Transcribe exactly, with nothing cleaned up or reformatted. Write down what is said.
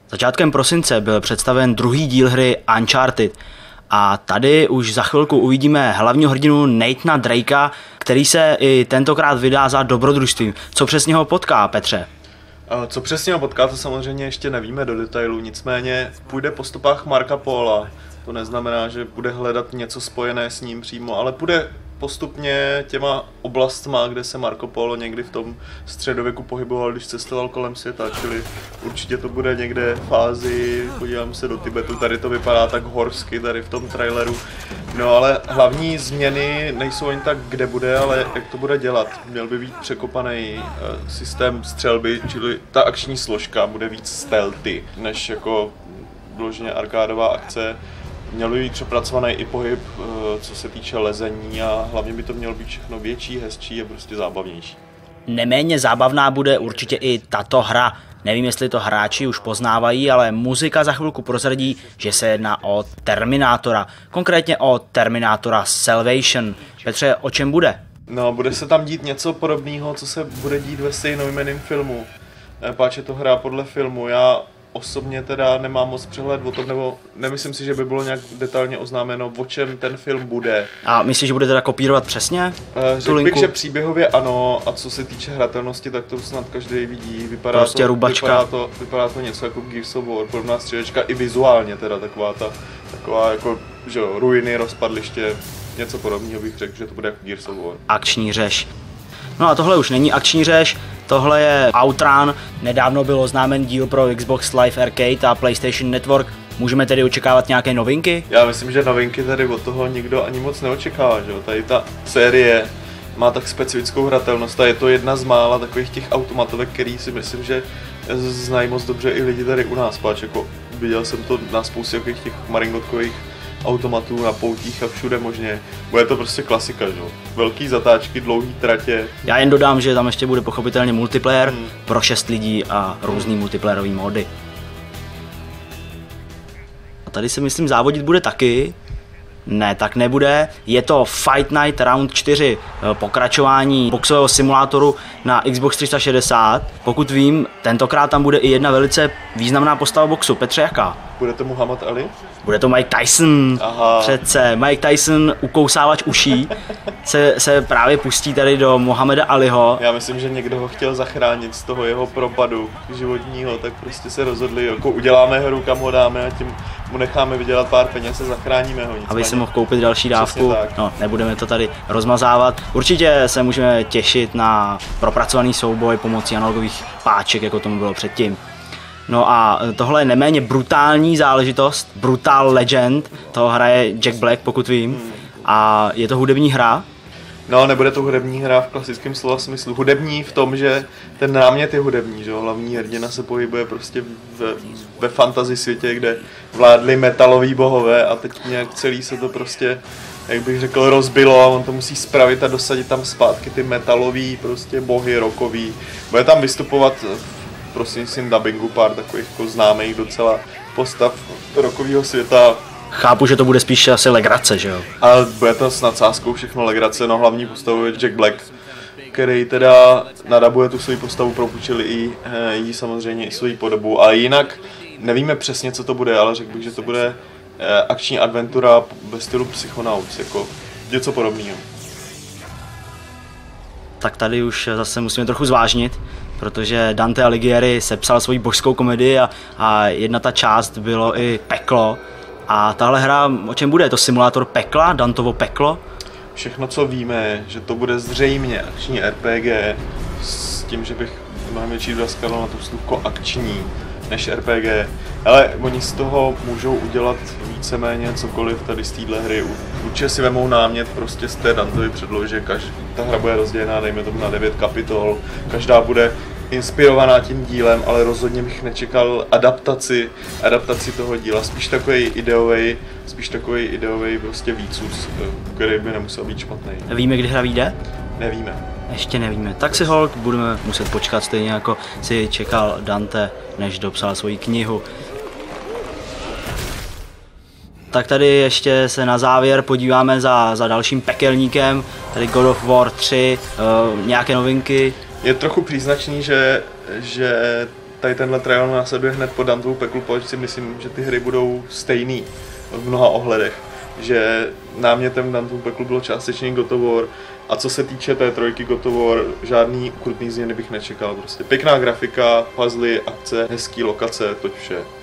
Začátkem prosince byl představen druhý díl hry Uncharted a tady už za chvilku uvidíme hlavního hrdinu Nathana Drakea, který se i tentokrát vydá za dobrodružstvím. Co přesně ho potká, Petře? Co přesně ho potká, to samozřejmě ještě nevíme do detailu, nicméně půjde po stopách Marca Pola. To neznamená, že bude hledat něco spojené s ním přímo, ale půjde postupně těma oblastma, kde se Marco Polo někdy v tom středověku pohyboval, když cestoval kolem světa, čili určitě to bude někde v Ázii, podívám se do Tibetu, tady to vypadá tak horsky, tady v tom traileru. No ale hlavní změny nejsou ani tak, kde bude, ale jak to bude dělat. Měl by být překopaný systém střelby, čili ta akční složka bude víc stealthy, než jako vloženě arkádová akce. Měl by být přepracovaný i pohyb, co se týče lezení a hlavně by to mělo být všechno větší, hezčí a prostě zábavnější. Neméně zábavná bude určitě i tato hra. Nevím, jestli to hráči už poznávají, ale muzika za chvilku prozradí, že se jedná o Terminátora. Konkrétně o Terminátora Salvation. Petře, o čem bude? No, bude se tam dít něco podobného, co se bude dít ve stejnojmenném filmu. Páč je to hra podle filmu. Já osobně teda nemám moc přehled o tom, nebo nemyslím si, že by bylo nějak detailně oznámeno, o čem ten film bude. A myslíš, že bude teda kopírovat přesně? Uh, Řekl bych, že příběhově ano, a co se týče hratelnosti, tak to snad každý vidí. Vypadá, prostě to, rubačka. Vypadá, to, vypadá to něco jako Gears of War, podobná střílečka, i vizuálně teda taková ta, taková jako, že jo, ruiny, rozpadliště, něco podobného bych řekl, že to bude jako Gears of War. Akční řeš. No a tohle už není akční řeš, tohle je Outrun, nedávno byl oznámen díl pro Xbox Live Arcade a PlayStation Network. Můžeme tedy očekávat nějaké novinky? Já myslím, že novinky tady od toho nikdo ani moc neočekává, že jo? Tady ta série má tak specifickou hratelnost a je to jedna z mála takových těch automatovek, který si myslím, že znají moc dobře i lidi tady u nás, páč, jako viděl jsem to na spoustě těch maringotkových automatů na poutích a všude možně. Bude to prostě klasika, že? Velký zatáčky, dlouhý tratě. Já jen dodám, že tam ještě bude pochopitelně multiplayer hmm. pro šest lidí a různý multiplayerový módy. A tady si myslím závodit bude taky. Ne, tak nebude. Je to Fight Night Round čtyři, pokračování boxového simulátoru na Xbox tři sta šedesát. Pokud vím, tentokrát tam bude i jedna velice významná postava boxu. Petře, jaká? Bude to Muhammad Ali? Bude to Mike Tyson. Aha. Přece Mike Tyson, ukousávač uší, se, se právě pustí tady do Muhammada Aliho. Já myslím, že někdo ho chtěl zachránit z toho jeho propadu životního, tak prostě se rozhodli, jako uděláme hru, kam ho dáme a tím mu necháme vydělat pár peněz a zachráníme ho. Nicméně. Aby si mohl koupit další dávku. No, nebudeme to tady rozmazávat. Určitě se můžeme těšit na propracovaný souboj pomocí analogových páček, jako tomu bylo předtím. No a tohle je neméně brutální záležitost, Brutal Legend, toho hraje Jack Black, pokud vím, a je to hudební hra. No, nebude to hudební hra v klasickém slova smyslu. Hudební v tom, že ten námět je hudební, že jo, hlavní hrdina se pohybuje prostě ve, ve fantasy světě, kde vládli metalový bohové a teď nějak celý se to prostě, jak bych řekl, rozbilo a on to musí spravit a dosadit tam zpátky ty metalový prostě bohy rockový. Bude tam vystupovat prostřednictvím dubbingu pár takových jako známých docela postav rockového světa. Chápu, že to bude spíš asi legrace, že jo? A bude to s nadsázkou všechno legrace, no hlavní postavu je Jack Black, který teda nadabuje tu svou postavu, propůjčili i jí samozřejmě i svou podobu. A jinak nevíme přesně, co to bude, ale řekl bych, že to bude akční adventura ve stylu Psychonauts, jako něco podobného. Tak tady už zase musíme trochu zvážnit, protože Dante Alighieri sepsal svoji božskou komedii a, a jedna ta část bylo i peklo. A tahle hra, o čem bude? Je to simulátor pekla, Dantovo peklo? Všechno, co víme, že to bude zřejmě akční R P G s tím, že bych mnohem větší důraz na to slůvko akční než R P G. Ale oni z toho můžou udělat víceméně cokoliv tady z téhle hry. Určitě si vemou námět prostě z té Dantovy předlohy, že každá ta hra bude rozdělená, dejme tomu na devět kapitol, každá bude inspirovaná tím dílem, ale rozhodně bych nečekal adaptaci, adaptaci toho díla, spíš takový ideový, spíš takový ideový prostě výcud, který by nemusel být špatný. Víme, kdy hra vyjde? Nevíme. Ještě nevíme. Tak si holt budeme muset počkat, stejně jako si čekal Dante, než dopsal svoji knihu. Tak tady ještě se na závěr podíváme za, za dalším pekelníkem, tady God of War tři, uh, nějaké novinky. Je trochu příznačný, že, že tady tenhle trial následuje hned po Dantevu peklu, protože si myslím, že ty hry budou stejný v mnoha ohledech. Že námětem Dantevu peklu bylo částečně God of War, a co se týče té trojky God of War, žádný ukrutný změny bych nečekal. Prostě pěkná grafika, puzzle, akce, hezký lokace, toť vše.